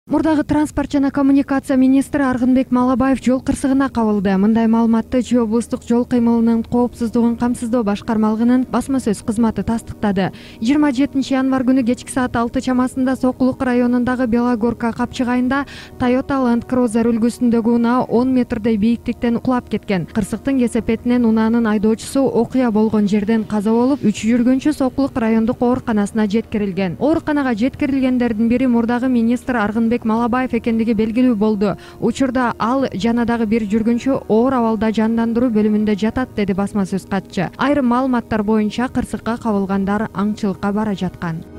Мурдагы транспорт жана коммуникация министри Аргынбек Малабаев жол кырсыгына кабылды. Мындай маалыматты Чүй облустук жол кыймылынын коопсуздугун камсыздоо башкармалыгынын басма сөз кызматы тастыктады. 27 январь күнү кечки саат 6 чамасында Сокулук районундагы Белогорка капчыгайында Toyota Land Cruiser үлгүсүндөгү унаа 10 метрдей бийиктиктен кулап кеткен. Кырсыктын кесепетинен унаанын айдоочусу окуя болгон жерден каза болуп, 3 жүргүнчү Сокулук райондук ооруканасына жеткирилген. Ооруканага жеткирилгендердин бири мурдагы министр Аргынбек Малабаев экендиги белгилүү болду. Учурда ал жана дагы бир жүргүнчү оор абалда жандандыруу бөлүмүндө жатат, деди басма сөз катчы. Айрым маалыматтар боюнча кырсыкка кабылгандар аңчылыкка бара жаткан.